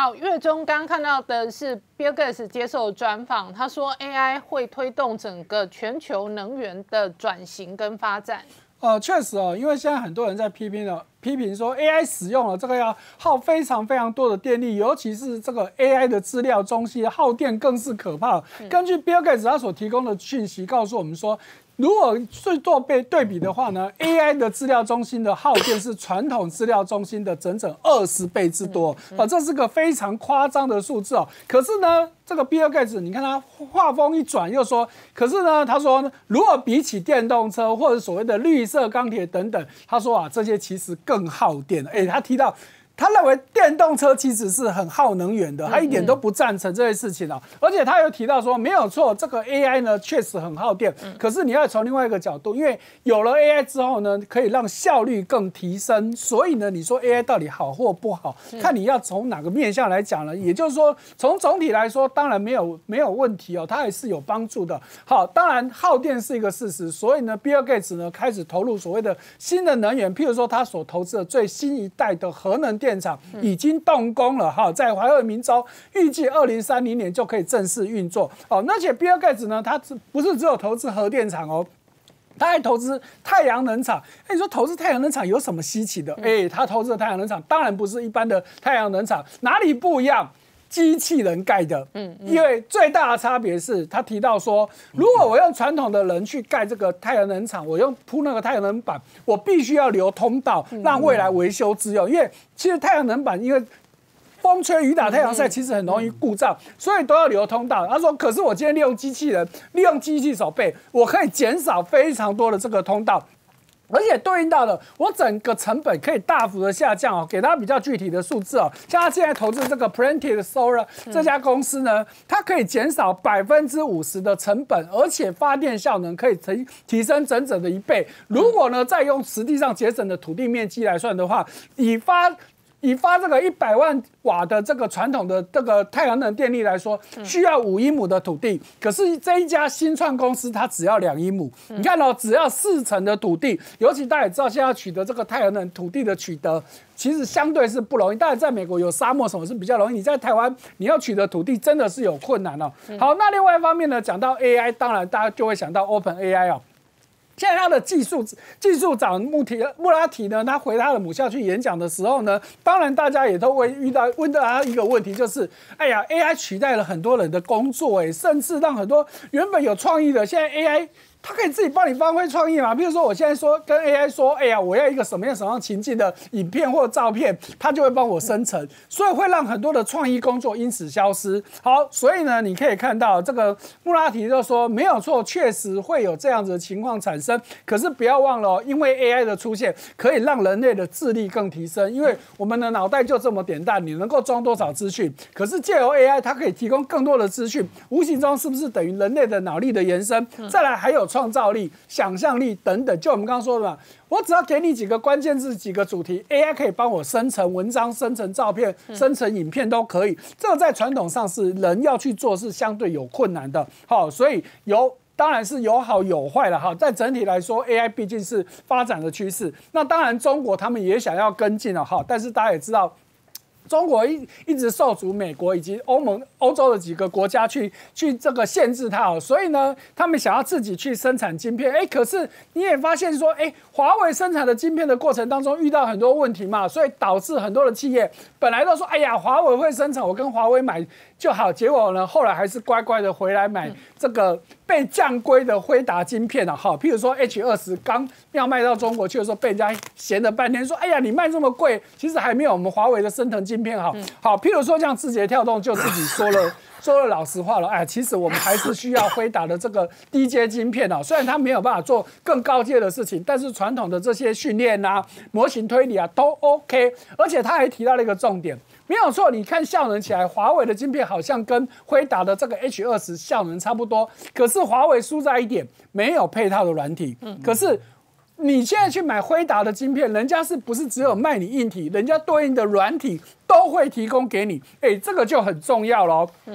好，月中刚看到的是 Bill Gates 接受专访，他说 AI 会推动整个全球能源的转型跟发展。 确实因为现在很多人在批评说 AI 使用了这个要耗非常多的电力，尤其是这个 AI 的资料中心耗电更是可怕。根据 Bill Gates 他所提供的讯息告诉我们说，如果去做对比的话呢 ，AI 的资料中心的耗电是传统资料中心的整整20倍之多，这是个非常夸张的数字哦。可是呢，这个 Bill Gates 你看他话锋一转又说，可是呢，他说如果比起电动车或者所谓的绿色钢铁等等，他说这些其实更耗电。他提到。他认为电动车其实是很耗能源的，他一点都不赞成这些事情哦。而且他又提到说，没有错，这个 AI 呢确实很耗电，可是你要从另外一个角度，因为有了 AI 之后呢，可以让效率更提升，所以呢，你说 AI 到底好或不好，看你要从哪个面向来讲呢？也就是说，从总体来说，当然没有问题哦，它还是有帮助的。好，当然耗电是一个事实，所以呢 ，Bill Gates 呢开始投入所谓的新的能源，譬如说他所投资的最新一代的核能电厂已经动工了哈，在怀俄明州，预计2030年就可以正式运作哦。而且 Bill Gates 呢，他不是只有投资核电厂哦，他还投资太阳能厂。你说投资太阳能厂有什么稀奇的？他投资的太阳能厂当然不是一般的太阳能厂，哪里不一样？机器人盖的，因为最大的差别是他提到说，如果我用传统的人去盖这个太阳能厂，我用铺那个太阳能板，我必须要留通道，让未来维修之用。因为其实太阳能板因为风吹雨打、太阳晒，其实很容易故障，所以都要留通道。他说，可是我今天利用机器人，利用机器手背，我可以减少非常多的这个通道。而且对应到了我整个成本可以大幅的下降哦，给大家比较具体的数字哦，像他现在投资这个 Planted Solar 这家公司呢，它可以减少50%的成本，而且发电效能可以提升整整的1倍。如果呢再用实际上节省的土地面积来算的话，以发这个100万瓦的这个传统的这个太阳能电力来说，需要5英亩的土地，可是这一家新创公司它只要2英亩。你看哦，只要40%的土地，尤其大家也知道，现在要取得这个太阳能土地的取得，其实相对是不容易。当然，在美国有沙漠什么是比较容易，你在台湾你要取得土地真的是有困难哦。好，那另外一方面呢，讲到 AI， 当然大家就会想到 OpenAI 哦。现在他的技术长穆拉提呢，他回他的母校去演讲的时候呢，当然大家也都会问到他一个问题，就是哎呀 ，AI 取代了很多人的工作，甚至让很多原本有创意的，现在 AI。它可以自己帮你发挥创意嘛？比如说，我现在跟 AI 说，哎呀，我要一个什么样情境的影片或照片，它就会帮我生成，所以会让很多的创意工作因此消失。好，所以呢，你可以看到这个穆拉提就说，没有错，确实会有这样子的情况产生。可是不要忘了，因为 AI 的出现，可以让人类的智力更提升，因为我们的脑袋就这么点大，你能够装多少资讯？可是借由 AI， 它可以提供更多的资讯，无形中是不是等于人类的脑力的延伸？再来还有创造力、想象力等等，就我们刚刚说的嘛，我只要给你几个关键字、几个主题 ，AI 可以帮我生成文章、生成照片、生成影片都可以。这个在传统上是人要去做是相对有困难的。好，所以当然是有好有坏了哈。在整体来说 ，AI 毕竟是发展的趋势。那当然，中国他们也想要跟进了哈，但是大家也知道。中国一直受阻美国以及欧洲的几个国家去这个限制它，所以呢，他们想要自己去生产晶片，可是你也发现说，华为生产的晶片的过程当中遇到很多问题嘛，所以导致很多的企业本来都说，哎呀，华为会生产，我跟华为买就好，结果呢，后来还是乖乖的回来买这个被降规的辉达晶片啊，好，譬如说 H20刚要卖到中国去的时候，被人家嫌了半天，说，哎呀，你卖这么贵，其实还没有我们华为的升腾晶片好。好，譬如说像字节跳动就自己说了老实话了，其实我们还是需要辉达的这个低阶晶片啊，虽然它没有办法做更高阶的事情，但是传统的这些训练啊、模型推理啊都 OK， 而且他还提到了一个重点。没有错，你看效能起来，华为的晶片好像跟辉达的这个 H20效能差不多，可是华为输在一点，没有配套的软体。可是你现在去买辉达的晶片，人家是不是只有卖你硬体，人家对应的软体都会提供给你，这个就很重要咯。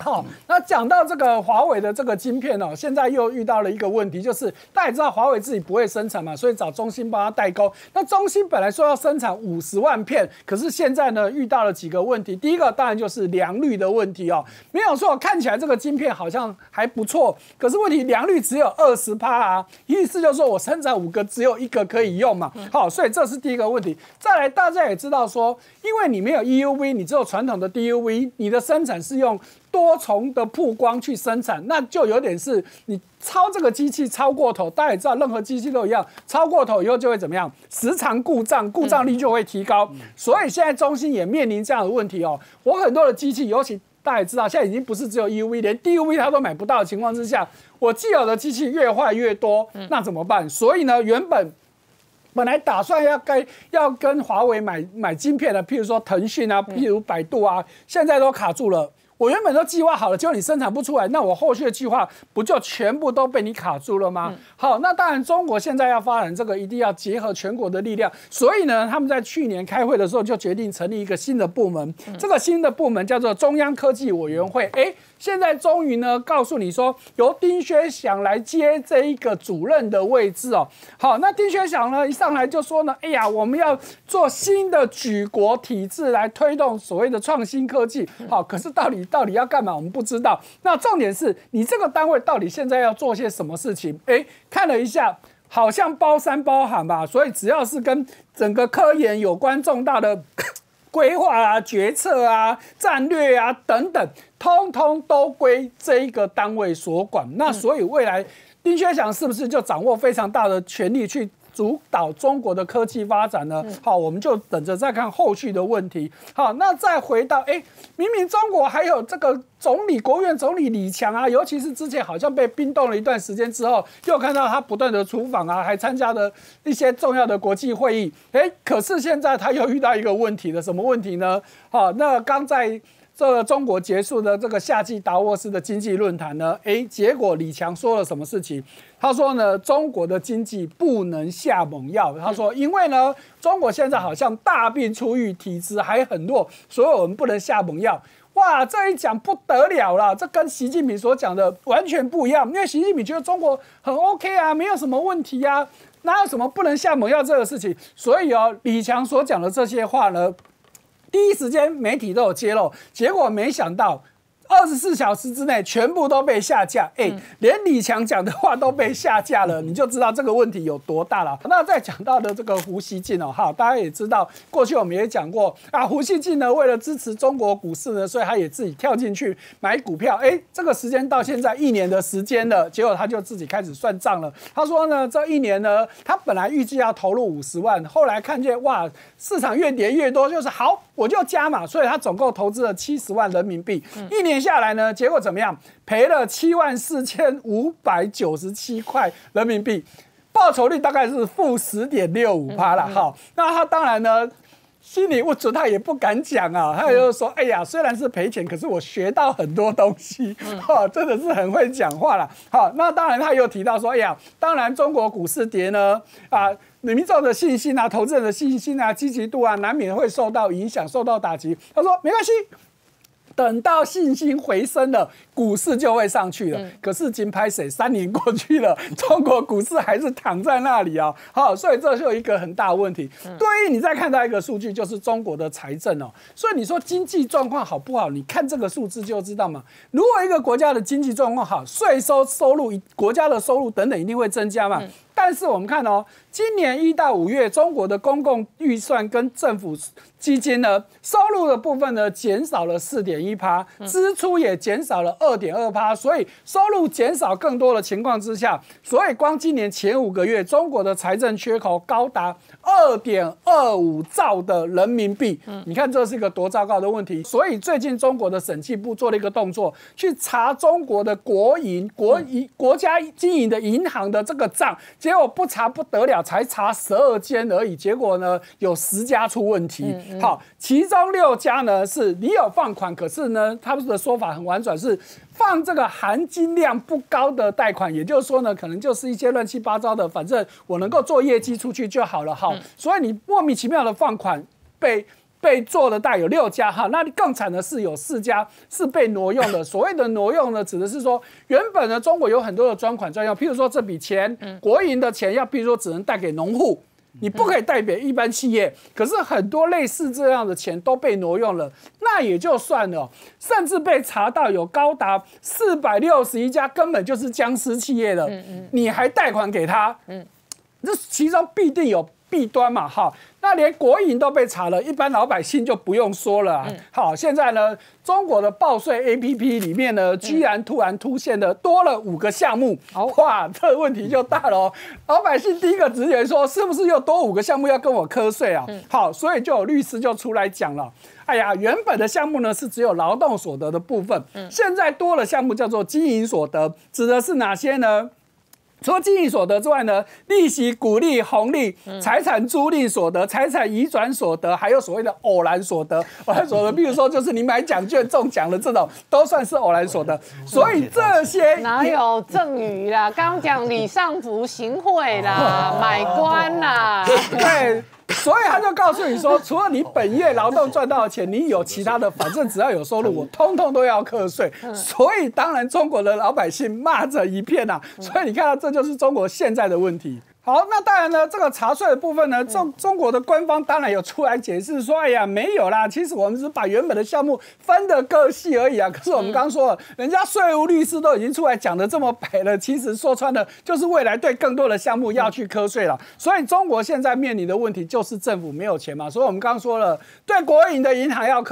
好，那讲到这个华为的这个晶片哦，现在又遇到了一个问题，就是大家也知道华为自己不会生产嘛，所以找中芯帮他代工。那中芯本来说要生产50万片，可是现在呢遇到了几个问题。第一个当然就是良率的问题哦，没有错，看起来这个晶片好像还不错，可是问题良率只有20%啊，意思就是说我生产5个只有1个可以用嘛。好，所以这是第一个问题。再来，大家也知道说，因为你没有 EUV， 你只有传统的 DUV， 你的生产是用多重的曝光去生产，那就有点是你超这个机器超过头，大家也知道，任何机器都一样，超过头以后就会怎么样？时常故障，故障率就会提高。所以现在中芯也面临这样的问题哦。我很多的机器，尤其大家也知道，现在已经不是只有 EUV， 连 DUV 它都买不到的情况之下，我既有的机器越坏越多，那怎么办？所以呢，本来打算要跟华为买晶片的，譬如说腾讯啊，譬如百度啊，现在都卡住了。我原本都计划好了，结果你生产不出来，那我后续的计划不就全部都被你卡住了吗？好，那当然中国现在要发展这个，一定要结合全国的力量。所以呢，他们在去年开会的时候就决定成立一个新的部门，这个新的部门叫做中央科技委员会。现在终于呢，告诉你说由丁薛祥来接这一个主任的位置哦。好，那丁薛祥呢一上来就说呢，哎呀，我们要做新的举国体制来推动所谓的创新科技。好，可是到底要干嘛，我们不知道。那重点是你这个单位到底现在要做些什么事情？看了一下，好像包山包海吧。所以只要是跟整个科研有关重大的规划啊、决策啊、战略啊等等，通通都归这一个单位所管。那所以未来丁薛祥是不是就掌握非常大的权力去主导中国的科技发展呢？好，我们就等着再看后续的问题。好，那再回到明明中国还有这个国务院总理李强啊，尤其是之前好像被冰冻了一段时间之后，又看到他不断的出访啊，还参加了一些重要的国际会议。可是现在他又遇到一个问题了，什么问题呢？好，那刚在这个中国结束的这个夏季达沃斯的经济论坛呢，结果李强说了什么事情？他说呢，中国的经济不能下猛药。他说，因为呢，中国现在好像大病初愈，体质还很弱，所以我们不能下猛药。哇，这一讲不得了了，这跟习近平所讲的完全不一样。因为习近平觉得中国很 OK 啊，没有什么问题啊，哪有什么不能下猛药这个事情？所以李强所讲的这些话呢，第一时间媒体都有揭露，结果没想到24小时之内全部都被下架。连李强讲的话都被下架了，你就知道这个问题有多大了。那再讲到的这个胡锡进大家也知道，过去我们也讲过啊，胡锡进呢为了支持中国股市呢，所以他也自己跳进去买股票。这个时间到现在1年的时间了，结果他就自己开始算账了。他说呢，这1年呢，他本来预计要投入50万，后来看见哇，市场越跌越多，就是好，我就加码，所以他总共投资了70万人民币。1年下来呢，结果怎么样？赔了74597块人民币，报酬率大概是负10.65%啦。好，那他当然呢，心里不准，他也不敢讲啊。他就说：“哎呀，虽然是赔钱，可是我学到很多东西，真的是很会讲话啦。”好，那当然他又提到说：“哎呀，当然中国股市跌呢，民众的信心啊，投资人的信心啊，积极度啊，难免会受到影响，受到打击。”他说：“没关系。”等到信心回升了，股市就会上去了。可是金拍水3年过去了，中国股市还是躺在那里啊。好，所以这就有一个很大的问题。对于你再看到一个数据，就是中国的财政哦。所以你说经济状况好不好？你看这个数字就知道嘛。如果一个国家的经济状况好，税收入、国家的收入等等一定会增加嘛。但是我们看今年1到5月，中国的公共预算跟政府基金呢，收入的部分呢减少了4.1%，支出也减少了2.2%，所以收入减少更多的情况之下，所以光今年前5个月，中国的财政缺口高达2.25兆的人民币。你看这是一个多糟糕的问题。所以最近中国的审计部做了一个动作，去查中国的国家经营的银行的这个账。结果不查不得了，才查12间而已。结果呢，有10家出问题。好，其中6家呢是你有放款，可是呢，他们的说法很婉转，是放这个含金量不高的贷款，也就是说呢，可能就是一些乱七八糟的，反正我能够做业绩出去就好了。好，所以你莫名其妙的放款被被做的大概有6家哈，那更惨的是有4家是被挪用的。所谓的挪用呢，指的是说原本呢中国有很多的专款专用，譬如说这笔钱，国营的钱要，譬如说只能贷给农户。你不可以代表一般企业，可是很多类似这样的钱都被挪用了，那也就算了，甚至被查到有高达461家根本就是僵尸企业了，你还贷款给他，这其中必定有弊端嘛，哈，那连国营都被查了，一般老百姓就不用说了啊。好，现在呢，中国的报税 APP 里面呢，居然突然出现了多了5个项目，哇，这个问题就大了哦。老百姓第一个直觉说，是不是又多5个项目要跟我课税啊？好，所以就有律师就出来讲了。哎呀，原本的项目呢是只有劳动所得的部分，现在多了项目叫做经营所得，指的是哪些呢？除了经营所得之外呢，利息、股利、红利、财产租赁所得、财产移转所得，还有所谓的偶然所得。偶然所得，比如说就是你买奖券中奖了这种，都算是偶然所得。所以这些哪有赠与啦？刚刚讲礼尚福、行贿啦、买官啦， 对。所以他就告诉你说，除了你本业劳动赚到的钱，你有其他的，反正只要有收入，我通通都要课税。所以当然中国的老百姓骂着一片啊。所以你看到这就是中国现在的问题。好，那当然呢，这个查税的部分呢，中国的官方当然有出来解释说，哎呀，没有啦，其实我们只是把原本的项目分得更细而已啊。可是我们刚刚说了，人家税务律师都已经出来讲得这么白了，其实说穿了就是未来对更多的项目要去课税了。所以中国现在面临的问题就是政府没有钱嘛。所以我们刚刚说了，对国营的银行要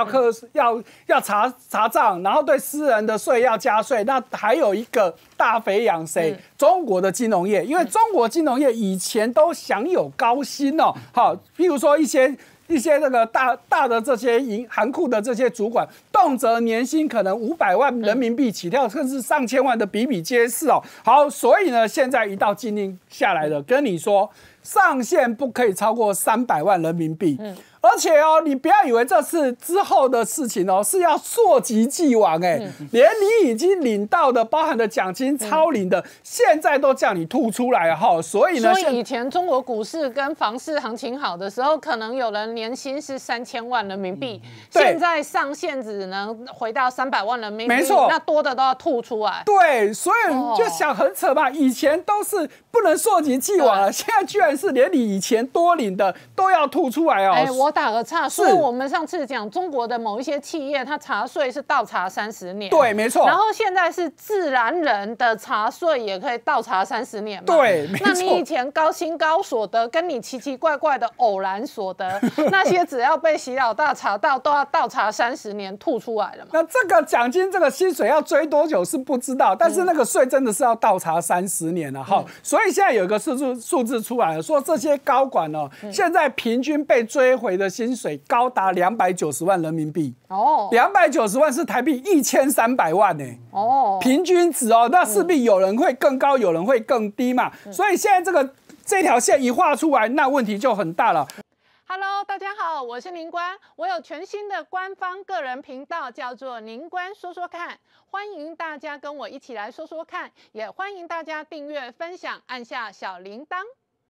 查账，然后对私人的税要加税，那还有一个大肥养谁？中国的金融业，因为中国金融业以前都享有高薪哦，好，譬如说一些这个大的这些行库的这些主管，动辄年薪可能500万人民币起跳，甚至上千万的比比皆是哦。好，所以呢，现在一道禁令下来了，跟你说上限不可以超过300万人民币。而且哦，你不要以为这是之后的事情哦，是要溯及既往哎，连你已经领到的包含的奖金超领的，现在都叫你吐出来哈。所以呢， 所以以前中国股市跟房市行情好的时候，可能有人年薪是3000万人民币，现在上限只能回到300万人民币， 没错， 那多的都要吐出来。 对，所以你就想很扯吧，以前都是不能溯及既往了，现在居然是连你以前多领的都要吐出来哦。 我打个岔，所以我们上次讲中国的某一些企业，它查税是倒查30年， 对，没错。 然后现在是自然人的查税也可以倒查30年嘛， 对，没错。 那你以前高薪高所得，跟你奇奇怪怪的偶然所得，那些只要被习老大查到，都要倒查30年，吐出来了嘛。 那这个奖金、这个薪水要追多久是不知道，但是那个税真的是要倒查30年了哈。所以现在有一个数字出来了，说这些高管哦，现在平均被追回的薪水高达290万人民币哦，290万是台币1300万呢哦，平均值哦，那势必有人会更高，有人会更低嘛，所以现在这条线一画出来，那问题就很大了。 Hello， 大家好，我是宁官，我有全新的官方个人频道，叫做宁官说说看，欢迎大家跟我一起来说说看，也欢迎大家订阅、分享，按下小铃铛。